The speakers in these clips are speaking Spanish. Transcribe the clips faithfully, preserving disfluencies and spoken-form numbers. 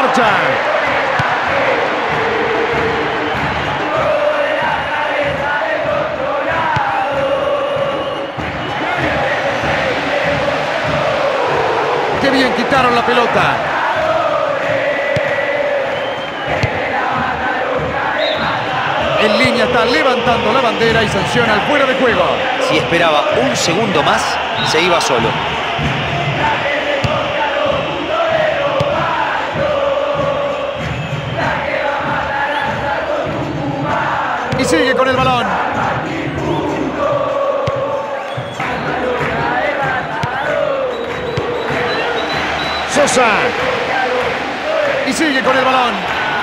marcha. Qué bien quitaron la pelota. En línea está levantando la bandera y sanciona el fuera de juego. Si esperaba un segundo más, se iba solo. Y sigue con el balón. Sosa. Y sigue con el balón.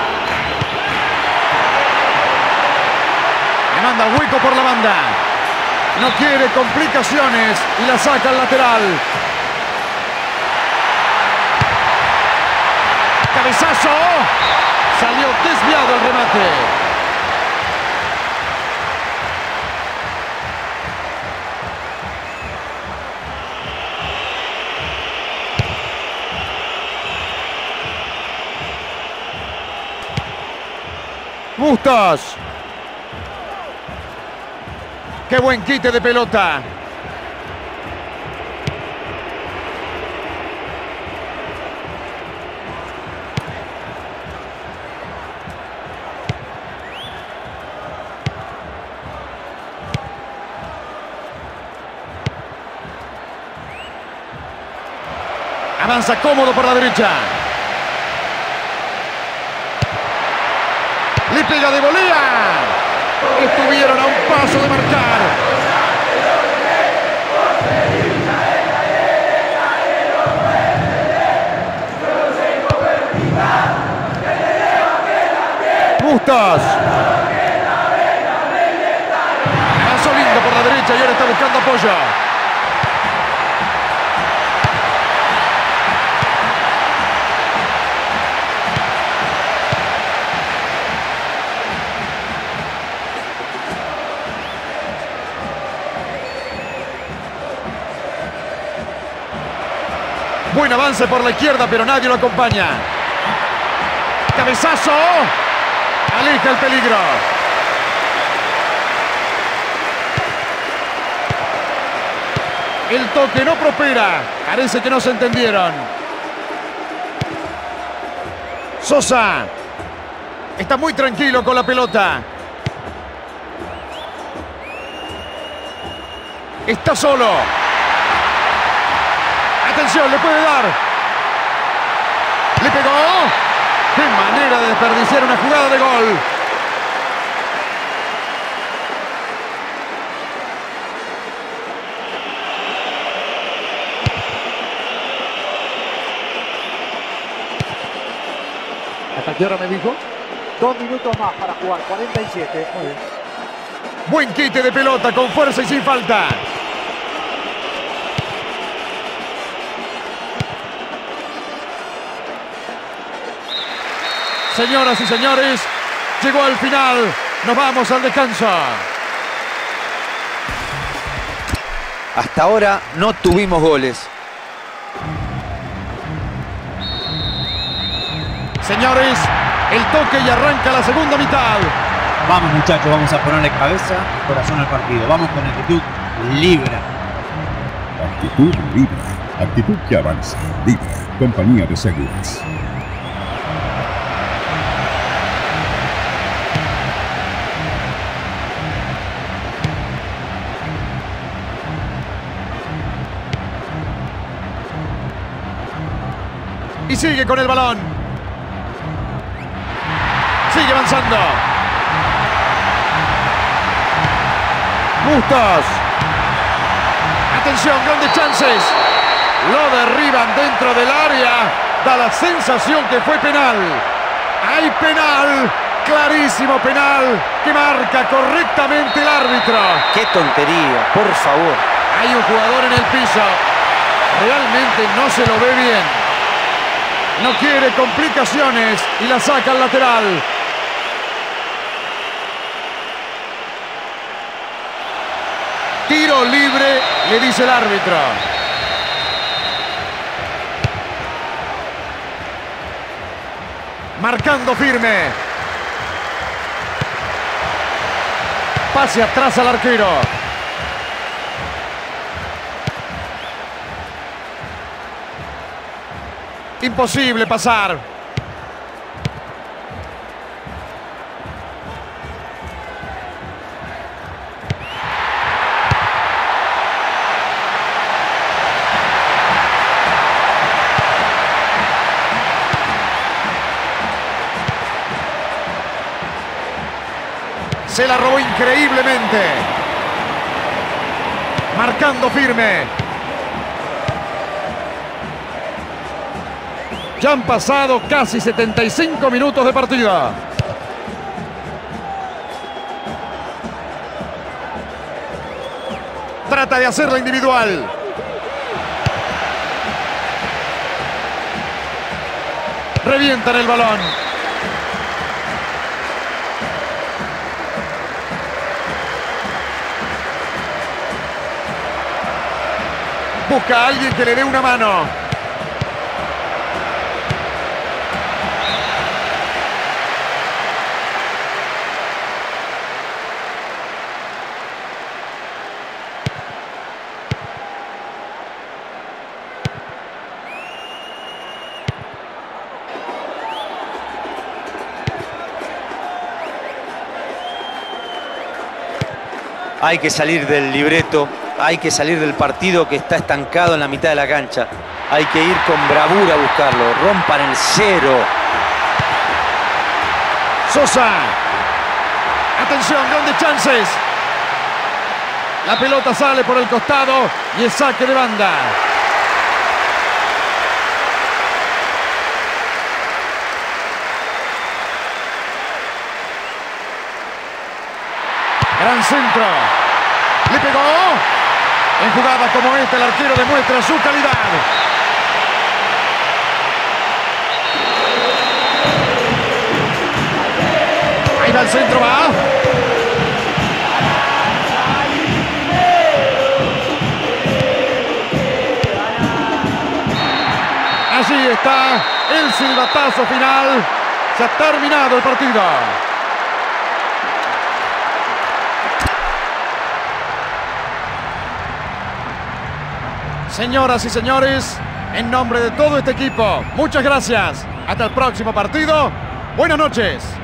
Le manda hueco por la banda. No quiere complicaciones y la saca al lateral. Cabezazo. Salió desviado el remate. Bustos. Qué buen quite de pelota. Avanza cómodo por la derecha. Le pega de volea. Estuvieron a un paso de marcar. Bustos. Avanzó lindo por la derecha y ahora está buscando apoyo. Buen avance por la izquierda, pero nadie lo acompaña. Cabezazo. Aleja el peligro. El toque no prospera. Parece que no se entendieron. Sosa. Está muy tranquilo con la pelota. Está solo. Atención, le puede dar. Le pegó. ¡Qué manera de desperdiciar una jugada de gol! ¿Hasta qué hora me dijo? Dos minutos más para jugar, cuarenta y siete. Muy bien. Buen quite de pelota, con fuerza y sin falta. Señoras y señores, llegó al final. Nos vamos al descanso. Hasta ahora no tuvimos goles. Señores, el toque y arranca la segunda mitad. Vamos muchachos, vamos a ponerle cabeza y corazón al partido. Vamos con actitud Libra. Actitud Libra. Actitud que avanza. Libra. Compañía de seguros. Y sigue con el balón. Sigue avanzando. Bustos. Atención, grandes chances. Lo derriban dentro del área. Da la sensación que fue penal. Hay penal. Clarísimo penal que marca correctamente el árbitro. ¡Qué tontería! Por favor. Hay un jugador en el piso. Realmente no se lo ve bien. No quiere complicaciones y la saca al lateral. Tiro libre, le dice el árbitro. Marcando firme. Pase atrás al arquero. Imposible pasar. Se la robó increíblemente. Marcando firme. Ya han pasado casi setenta y cinco minutos de partida. Trata de hacerla individual. Revientan el balón. Busca a alguien que le dé una mano. Hay que salir del libreto, hay que salir del partido que está estancado en la mitad de la cancha. Hay que ir con bravura a buscarlo. Rompan el cero. Sosa. Atención, grandes chances. La pelota sale por el costado y es saque de banda. Gran centro. Le pegó. En jugada como esta el arquero demuestra su calidad. Ahí va el centro, va. Allí está el silbatazo final. Se ha terminado el partido. Señoras y señores, en nombre de todo este equipo, muchas gracias. Hasta el próximo partido. Buenas noches.